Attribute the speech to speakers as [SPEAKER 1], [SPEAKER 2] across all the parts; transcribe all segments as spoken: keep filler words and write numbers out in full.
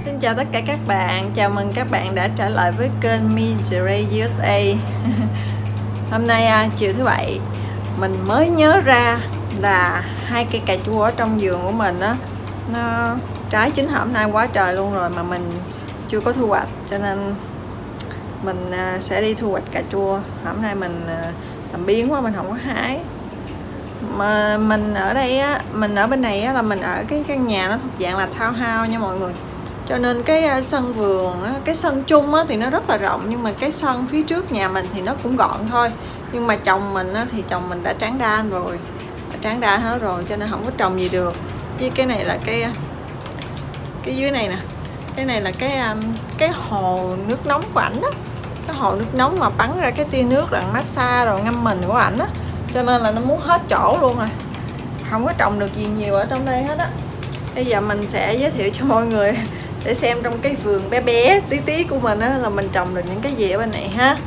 [SPEAKER 1] Xin chào tất cả các bạn, chào mừng các bạn đã trở lại với kênh Misery u ét a. Hôm nay à, chiều thứ bảy, mình mới nhớ ra là hai cây cà chua ở trong vườn của mình á, nó trái chín hôm nay quá trời luôn rồi mà mình chưa có thu hoạch, cho nên mình à, sẽ đi thu hoạch cà chua. Hôm nay mình à, làm biếng quá, mình không có hái. Mà mình ở đây á, mình ở bên này á, là mình ở cái căn nhà nó thuộc dạng là townhouse nha mọi người. Cho nên cái sân vườn á, cái sân chung á, thì nó rất là rộng, nhưng mà cái sân phía trước nhà mình thì nó cũng gọn thôi. Nhưng mà chồng mình á, thì chồng mình đã tráng đan rồi, đã tráng đan hết rồi, cho nên không có trồng gì được. Với cái này là cái cái dưới này nè, cái này là cái cái hồ nước nóng của ảnh đó, cái hồ nước nóng mà bắn ra cái tia nước đằng massage rồi ngâm mình của ảnh á, cho nên là nó muốn hết chỗ luôn rồi, không có trồng được gì nhiều ở trong đây hết á. Bây giờ mình sẽ giới thiệu cho mọi người để xem trong cái vườn bé bé tí tí của mình á, là mình trồng được những cái gì ở bên này ha.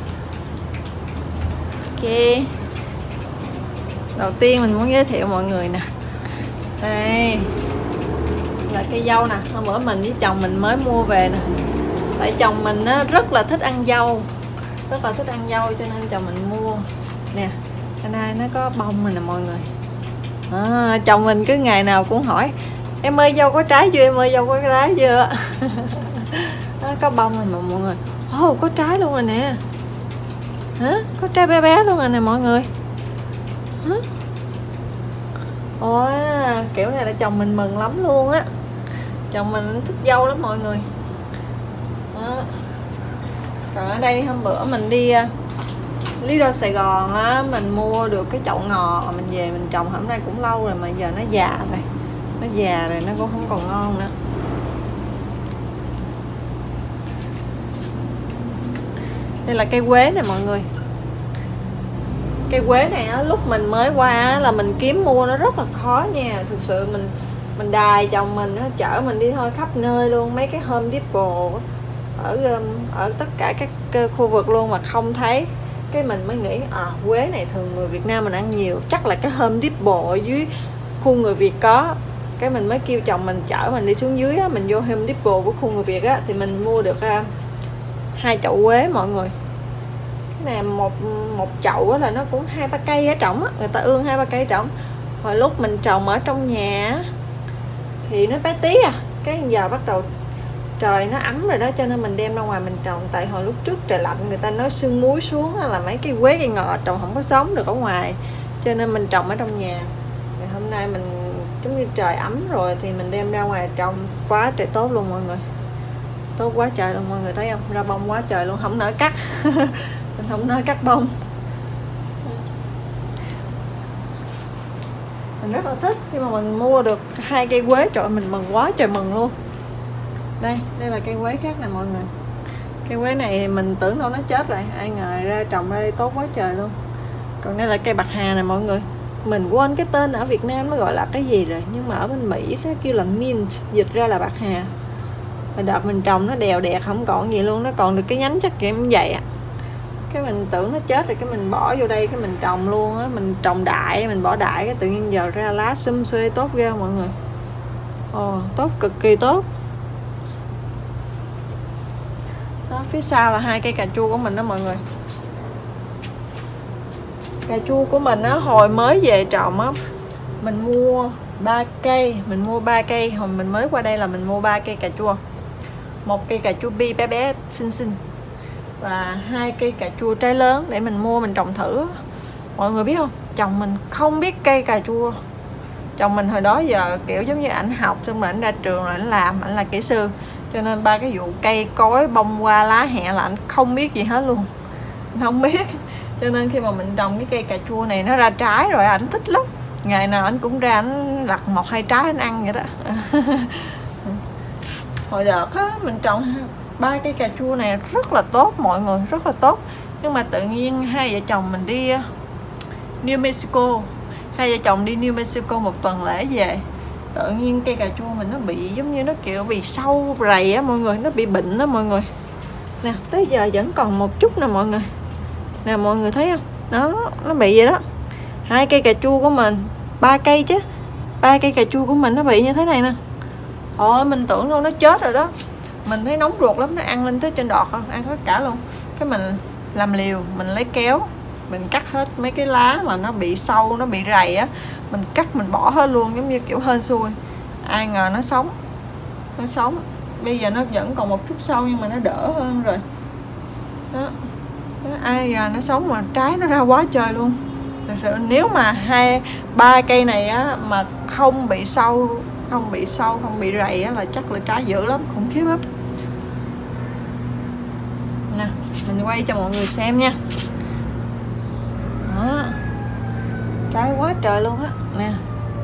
[SPEAKER 1] Ok, đầu tiên mình muốn giới thiệu mọi người nè, đây là cây dâu nè. Hôm bữa mình với chồng mình mới mua về nè, tại chồng mình á, rất là thích ăn dâu, rất là thích ăn dâu cho nên chồng mình mua nè. Bên đây nó có bông rồi nè mọi người. À, chồng mình cứ ngày nào cũng hỏi em ơi dâu có trái chưa, em ơi dâu có trái chưa. Nó có bông rồi mà mọi người. Ồ, có trái luôn rồi nè. Hả? Có trái bé bé luôn rồi nè mọi người. Hả? Ồ, kiểu này là chồng mình mừng lắm luôn á. Chồng mình thích dâu lắm mọi người. Đó. Còn ở đây hôm bữa mình đi Lidl Sài Gòn á, mình mua được cái chậu ngò, mình về mình trồng hôm nay cũng lâu rồi mà giờ nó già rồi. Nó già rồi, nó cũng không còn ngon nữa. Đây là cây quế này mọi người. Cây quế này á, lúc mình mới qua á, là mình kiếm mua nó rất là khó nha. Thực sự mình mình đài chồng mình á, chở mình đi thôi khắp nơi luôn. Mấy cái Home Depot ở ở tất cả các khu vực luôn mà không thấy. Cái mình mới nghĩ à, quế này thường người Việt Nam mình ăn nhiều, chắc là cái Home Depot ở dưới khu người Việt có. Cái mình mới kêu chồng mình chở mình đi xuống dưới á, mình vô Home Depot của khu người Việt á, thì mình mua được uh, hai chậu quế mọi người. Cái này một một chậu á là nó cũng hai ba cây ở trỏng á, người ta ương hai ba cây trỏng. Hồi lúc mình trồng ở trong nhà thì nó bé tí à, cái giờ bắt đầu trời nó ấm rồi đó, cho nên mình đem ra ngoài mình trồng. Tại hồi lúc trước trời lạnh người ta nói sương muối xuống là mấy cây quế cây ngò trồng không có sống được ở ngoài, cho nên mình trồng ở trong nhà. Thì hôm nay mình giống như trời ấm rồi thì mình đem ra ngoài trồng, quá trời tốt luôn mọi người, tốt quá trời luôn mọi người thấy không, ra bông quá trời luôn, không nỡ cắt. Mình không nỡ cắt bông. Mình rất là thích khi mà mình mua được hai cây quế, trời mình mừng quá trời mừng luôn. Đây, đây là cây quế khác nè mọi người. Cây quế này thì mình tưởng đâu nó chết rồi, ai ngờ ra trồng ra đây tốt quá trời luôn. Còn đây là cây bạc hà nè mọi người. Mình quên cái tên ở Việt Nam nó gọi là cái gì rồi, nhưng mà ở bên Mỹ nó kêu là mint, dịch ra là bạc hà. Hồi đợt mình trồng nó đèo đẹt không còn gì luôn, nó còn được cái nhánh chắc kiểu như vậy à. Cái mình tưởng nó chết rồi, cái mình bỏ vô đây, cái mình trồng luôn á, mình trồng đại, mình bỏ đại, cái tự nhiên giờ ra lá sum xuê tốt ghê mọi người. Ồ, tốt, cực kỳ tốt. Đó, phía sau là hai cây cà chua của mình đó mọi người. Cà chua của mình á, hồi mới về trồng á, mình mua ba cây, mình mua ba cây, hồi mình mới qua đây là mình mua ba cây cà chua. Một cây cà chua bi bé bé xinh xinh và hai cây cà chua trái lớn để mình mua mình trồng thử. Mọi người biết không, chồng mình không biết cây cà chua. Chồng mình hồi đó giờ kiểu giống như ảnh học xong rồi ảnh ra trường rồi ảnh làm, ảnh là kỹ sư, cho nên ba cái vụ cây cối bông hoa lá hẹ là ảnh không biết gì hết luôn, anh không biết. Cho nên khi mà mình trồng cái cây cà chua này nó ra trái rồi ảnh thích lắm, ngày nào ảnh cũng ra ảnh lặt một hai trái ảnh ăn vậy đó. Hồi đợt á, mình trồng ba cây cà chua này rất là tốt mọi người, rất là tốt. Nhưng mà tự nhiên hai vợ chồng mình đi New Mexico, hai vợ chồng đi New Mexico một tuần lễ về, tự nhiên cây cà chua mình nó bị giống như nó kiểu bị sâu rầy á mọi người, nó bị bệnh đó mọi người. Nè, tới giờ vẫn còn một chút nè mọi người. Nè mọi người thấy không? Nó nó bị vậy đó. Hai cây cà chua của mình, ba cây chứ. Ba cây cà chua của mình nó bị như thế này nè. Ôi mình tưởng đâu nó chết rồi đó. mình thấy nóng ruột lắm, nó ăn lên tới trên đọt không, ăn hết cả luôn. Cái mình làm liều, mình lấy kéo, mình cắt hết mấy cái lá mà nó bị sâu, nó bị rầy á, mình cắt mình bỏ hết luôn, giống như kiểu hên xui. Ai ngờ nó sống, nó sống. Bây giờ nó vẫn còn một chút sâu nhưng mà nó đỡ hơn rồi. Đó, đó ai ngờ nó sống mà trái nó ra quá trời luôn. Thật sự nếu mà hai ba cây này á mà không bị sâu, không bị sâu, không bị rầy á là chắc là trái dữ lắm, khủng khiếp lắm. Nè, mình quay cho mọi người xem nha. Đó, trái quá trời luôn á, nè,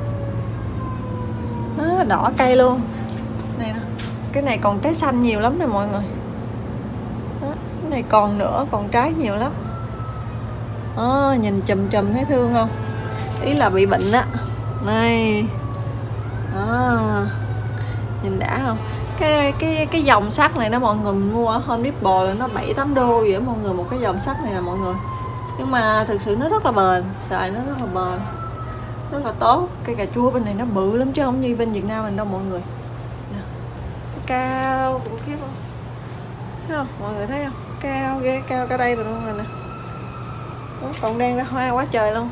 [SPEAKER 1] nó đỏ cây luôn. Này nè, cái này còn trái xanh nhiều lắm nè mọi người. Đó, cái này còn nữa, còn trái nhiều lắm. Đó, nhìn chùm chùm thấy thương không? Ý là bị bệnh á. Này, đó, nhìn đã không? Cái cái cái dòng sắt này đó mọi người, mình mua ở Home Depot là nó bảy tám đô vậy mọi người, một cái dòng sắt này nè mọi người. Nhưng mà thực sự nó rất là bền, xài nó rất là bền, rất là tốt. Cây cà chua bên này nó bự lắm chứ không như bên Việt Nam mình đâu mọi người. Nè, cao cũng khiếp không? Thấy không? Mọi người thấy không? Cao ghê, cao cả đây luôn rồi nè. Đó, còn đang ra hoa quá trời luôn.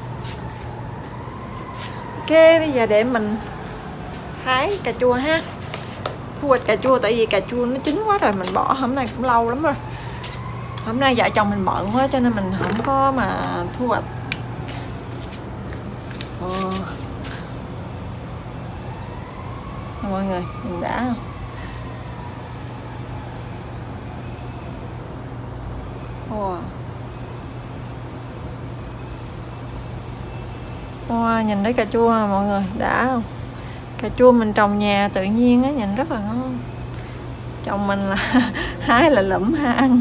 [SPEAKER 1] Ok, bây giờ để mình hái cà chua ha. Thu hoạch cà chua, tại vì cà chua nó chín quá rồi, mình bỏ hôm nay cũng lâu lắm rồi. Hôm nay vợ chồng mình bận quá cho nên mình không có mà thu hoạch. Ờ. Mọi người nhìn đã không? Wow. Wow, nhìn thấy cà chua nè mọi người, đã không? Cà chua mình trồng nhà tự nhiên á, nhìn rất là ngon. Chồng mình là hái là lụm ha ăn.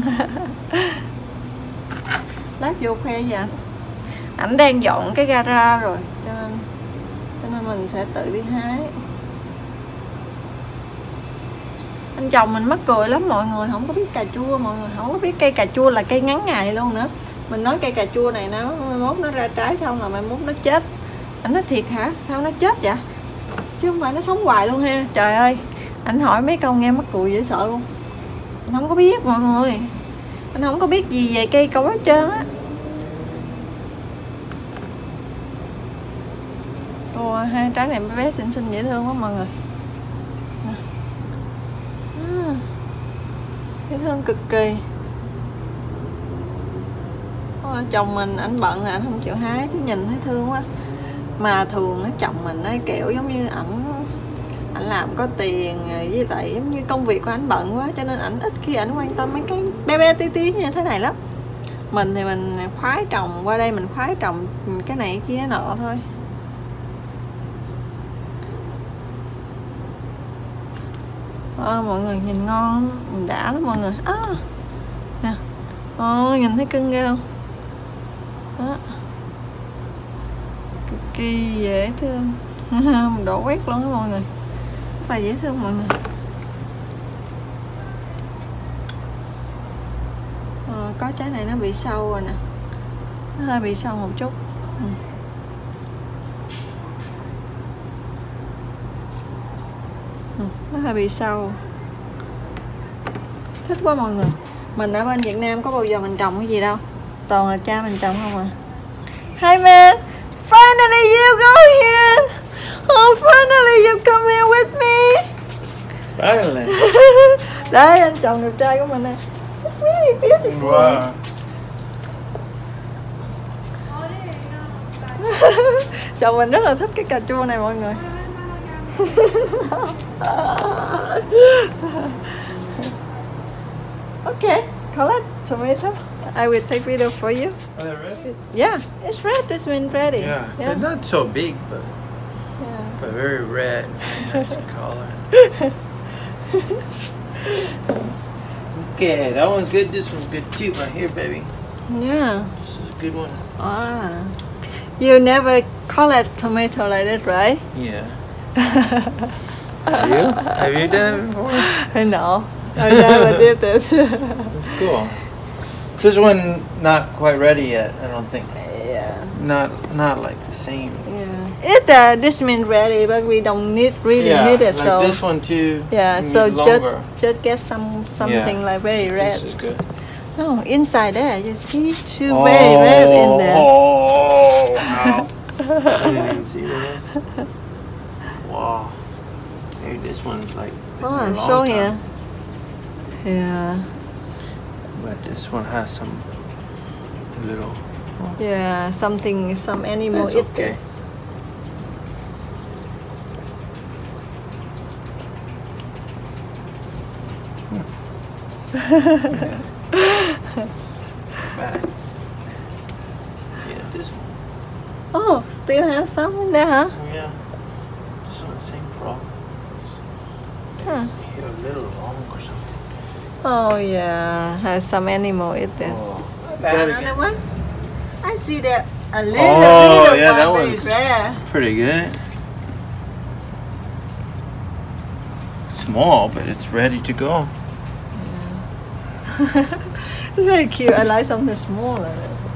[SPEAKER 1] Lát vô khoe với ảnh. Ảnh đang dọn cái gara rồi, cho nên cho nên mình sẽ tự đi hái. Anh chồng mình mắc cười lắm mọi người, không có biết cà chua, mọi người không có biết cây cà chua là cây ngắn ngày luôn nữa. Mình nói cây cà chua này nó mai mốt nó ra trái xong là mai mốt nó chết. Anh nói thiệt hả? Sao nó chết vậy? Chứ không phải nó sống hoài luôn ha. Trời ơi, anh hỏi mấy câu nghe mắc cười dễ sợ luôn. Anh không có biết mọi người, anh không có biết gì về cây cối hết trơn á. Ồ, hai trái này bé xinh xinh dễ thương quá mọi người. À, dễ thương cực kỳ. Ồ, chồng mình ảnh bận là anh không chịu hái, chứ nhìn thấy thương quá. Mà thường á chồng mình á kiểu giống như ảnh ảnh làm có tiền, với lại giống như công việc của ảnh bận quá cho nên ảnh ít khi ảnh quan tâm mấy cái bé bé tí tí như thế này lắm. Mình thì mình khoái trồng, qua đây mình khoái trồng cái này cái kia nọ thôi. À, mọi người nhìn ngon, nhìn đã lắm mọi người. À, nè, ồ, nhìn thấy cưng ghê không? Đó, cực kỳ dễ thương. Mình đổ quét luôn đó mọi người, rất là dễ thương mọi người. À, có trái này nó bị sâu rồi nè, nó hơi bị sâu một chút. Ừ. Ừ, nó hơi bị sâu. Thích quá mọi người. Mình ở bên Việt Nam có bao giờ mình trồng cái gì đâu, toàn là cha mình trồng không à. Hi man, finally you go here. Oh, finally you come here with me.
[SPEAKER 2] Finally.
[SPEAKER 1] Đây anh chồng đẹp trai của mình nè. It's really beautiful.
[SPEAKER 2] Wow.
[SPEAKER 1] Chồng mình rất là thích cái cà chua này mọi người. Okay, collect tomato. I will take video for you.
[SPEAKER 2] Are they ready?
[SPEAKER 1] Yeah, it's red. It's been ready.
[SPEAKER 2] Yeah.
[SPEAKER 1] Yeah.
[SPEAKER 2] They're not so big, but
[SPEAKER 1] Yeah.
[SPEAKER 2] but very red. Nice color. Okay, that one's good. This one's good too. Right here, baby.
[SPEAKER 1] Yeah.
[SPEAKER 2] This is a good one.
[SPEAKER 1] Ah. You never collect tomato like that, right?
[SPEAKER 2] Yeah. Have you? Have you done it before?
[SPEAKER 1] No, I never did it.
[SPEAKER 2] That's cool. This one not quite ready yet. I don't think.
[SPEAKER 1] Yeah.
[SPEAKER 2] Not not like the same.
[SPEAKER 1] Yeah. it uh, this means ready, but we don't need really
[SPEAKER 2] Yeah,
[SPEAKER 1] need it.
[SPEAKER 2] like
[SPEAKER 1] so
[SPEAKER 2] this one too.
[SPEAKER 1] yeah,
[SPEAKER 2] you
[SPEAKER 1] so
[SPEAKER 2] need
[SPEAKER 1] just
[SPEAKER 2] longer.
[SPEAKER 1] just get some something
[SPEAKER 2] Yeah.
[SPEAKER 1] like very red.
[SPEAKER 2] This is good.
[SPEAKER 1] No, inside there, you see two very red in there.
[SPEAKER 2] Oh, wow. I didn't even see this. Wow. Hey, this one's like been
[SPEAKER 1] Oh,
[SPEAKER 2] there a long
[SPEAKER 1] show
[SPEAKER 2] time.
[SPEAKER 1] here. Yeah,
[SPEAKER 2] But this one has some little.
[SPEAKER 1] yeah, something, some animal
[SPEAKER 2] That's
[SPEAKER 1] eat
[SPEAKER 2] okay.
[SPEAKER 1] this.
[SPEAKER 2] Bad. Yeah, this one.
[SPEAKER 1] Oh, still have some in there, huh?
[SPEAKER 2] Yeah. This one, same problem.
[SPEAKER 1] Huh.
[SPEAKER 2] Here a little long or something.
[SPEAKER 1] Oh yeah, have some animal eat this.
[SPEAKER 2] Oh,
[SPEAKER 1] Another one? I see that a little,
[SPEAKER 2] Oh,
[SPEAKER 1] little
[SPEAKER 2] yeah, that
[SPEAKER 1] one very
[SPEAKER 2] one's-
[SPEAKER 1] rare.
[SPEAKER 2] pretty good. Small, but it's ready to go.
[SPEAKER 1] It's very cute. I like something smaller.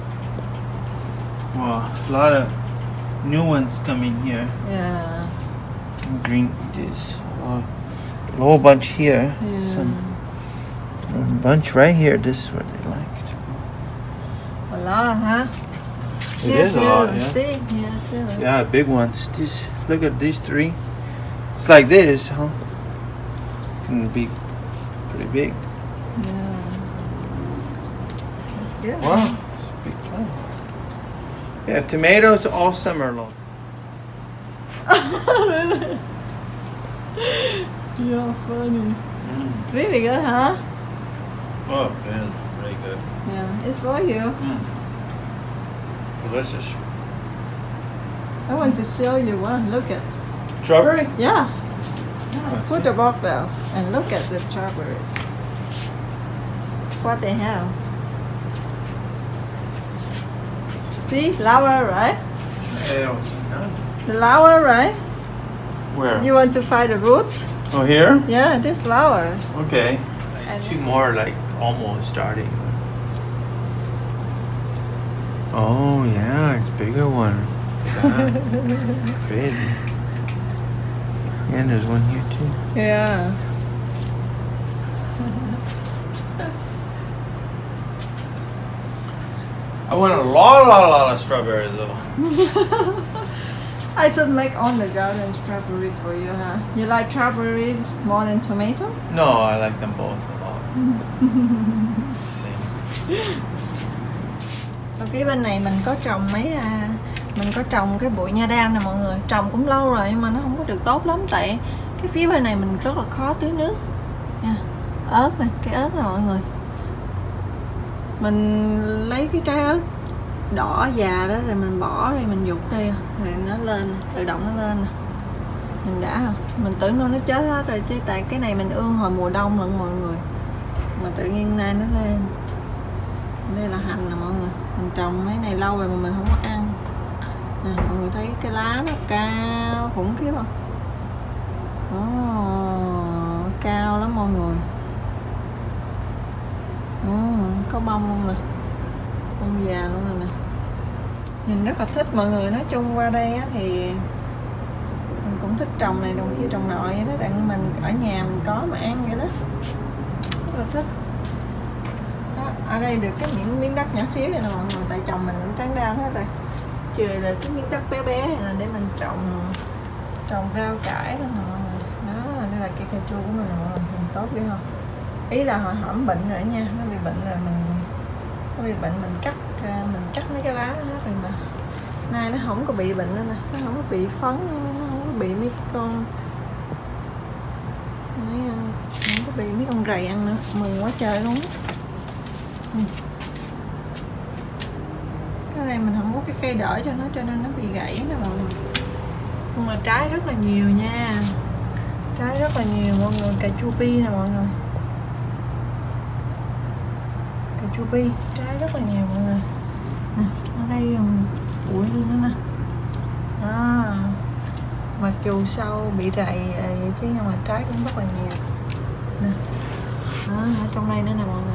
[SPEAKER 2] Wow, a lot of new ones coming here.
[SPEAKER 1] Yeah.
[SPEAKER 2] Green, this uh, a whole bunch here.
[SPEAKER 1] Yeah.
[SPEAKER 2] Some a bunch right here. This is what they liked.
[SPEAKER 1] A lot, huh?
[SPEAKER 2] It
[SPEAKER 1] Here
[SPEAKER 2] is a
[SPEAKER 1] too.
[SPEAKER 2] lot, yeah.
[SPEAKER 1] See? Yeah, too.
[SPEAKER 2] Yeah, big ones. These, look at these three. It's like this, huh? Can be pretty big.
[SPEAKER 1] Yeah. That's good.
[SPEAKER 2] Wow, it's a big plant. We have tomatoes all summer long.
[SPEAKER 1] You're funny. Really good, huh?
[SPEAKER 2] Oh, good. Very good.
[SPEAKER 1] Yeah, it's for you.
[SPEAKER 2] Mm. Delicious.
[SPEAKER 1] I want to show you one. Look at.
[SPEAKER 2] Strawberry?
[SPEAKER 1] Yeah.
[SPEAKER 2] Oh,
[SPEAKER 1] Put the box down and look at the strawberry. What they have. See, flower, right?
[SPEAKER 2] I don't see none.
[SPEAKER 1] The flower, right?
[SPEAKER 2] Where?
[SPEAKER 1] You want to find the root?
[SPEAKER 2] Oh, here?
[SPEAKER 1] Yeah, this flower.
[SPEAKER 2] Okay.
[SPEAKER 1] And-
[SPEAKER 2] Two more, like almost starting. Oh yeah, it's bigger one. Yeah. Crazy. And there's one here too.
[SPEAKER 1] Yeah.
[SPEAKER 2] I want a lot, lot, lot of strawberries though.
[SPEAKER 1] I should make on the garden strawberry for you, huh? You like strawberry more than tomato?
[SPEAKER 2] No, I like them both a lot. Same.
[SPEAKER 1] Ở phía bên này mình có trồng mấy à, mình có trồng cái bụi nha đam nè mọi người, trồng cũng lâu rồi nhưng mà nó không có được tốt lắm tại cái phía bên này mình rất là khó tưới nước nha. Ớt nè, cái ớt nè mọi người, mình lấy cái trái ớt đỏ già đó rồi mình bỏ rồi mình dục đây rồi nó lên, tự động nó lên nè, mình đã không, mình tưởng đâu nó chết hết rồi chứ tại cái này mình ương hồi mùa đông lận mọi người mà tự nhiên nay nó lên. Đây là hành nè mọi người, mình trồng mấy này lâu rồi mà mình không có ăn nè, mọi người thấy cái lá nó cao khủng khiếp không? Oh, cao lắm mọi người. Oh, có bông luôn nè, bông già luôn rồi nè, nhìn rất là thích mọi người. Nói chung qua đây á, thì mình cũng thích trồng này đồng kia trồng nọ vậy đó, đặng mình ở nhà mình có mà ăn vậy đó, rất là thích. Ở đây được cái những miếng đất nhỏ xíu vậy nè mọi người, tại chồng mình cũng trắng đau hết rồi, trừ được cái miếng đất bé bé này là để mình trồng trồng rau cải đó nè mọi người. Đó, đây là cây cà chua của mình nè mọi người, mình tốt ghê không? Ý là hồi hổm bệnh rồi nha, nó bị bệnh rồi mình nó bị bệnh mình cắt mình cắt mấy cái lá nó hết rồi mà nay nó không có bị bệnh nữa nè, nó không có bị phấn, nó không có bị mấy con mấy, không có bị mấy con rầy ăn nữa, mừng quá trời luôn. Ừ. Cái này mình không có cái cây đỡ cho nó cho nên nó bị gãy nè mọi người. Nhưng mà trái rất là nhiều nha, trái rất là nhiều mọi người. Cà chua pi nè mọi người, cà chua pi trái rất là nhiều mọi người. À, ở đây bụi luôn đó nè. Đó, mặc dù sau bị rầy vậy chứ nhưng mà trái cũng rất là nhiều nè. Đó, ở trong đây nữa nè mọi người.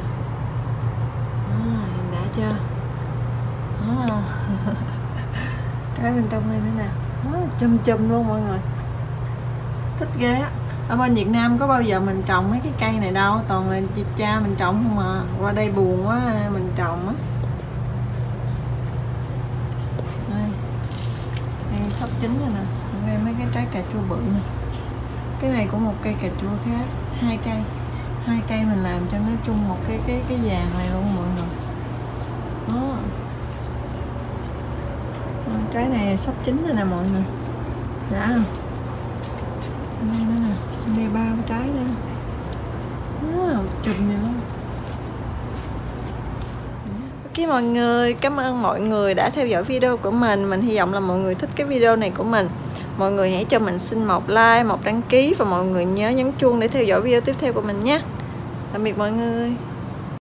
[SPEAKER 1] Đã chưa? À. Trái bên trong đây nữa nè. Đó, chum chum luôn mọi người, thích ghê á. Ở bên Việt Nam có bao giờ mình trồng mấy cái cây này đâu, toàn là cha mình trồng không à. Qua đây buồn quá mình trồng á. Đây, đây sắp chín rồi nè. Đây mấy cái trái cà chua bự nè. Cái này cũng một cây cà chua khác, hai cây, hai cây mình làm cho nó chung một cái cái cái vàng này luôn mọi người. Đó. Trái này sắp chín rồi nè mọi người. Đã không? Đây nữa nè, đây ba cái trái nữa. Đó, chùm này luôn. Ok mọi người, cảm ơn mọi người đã theo dõi video của mình. Mình hy vọng là mọi người thích cái video này của mình. Mọi người hãy cho mình xin một like, một đăng ký và mọi người nhớ nhấn chuông để theo dõi video tiếp theo của mình nhé. Tạm biệt mọi người.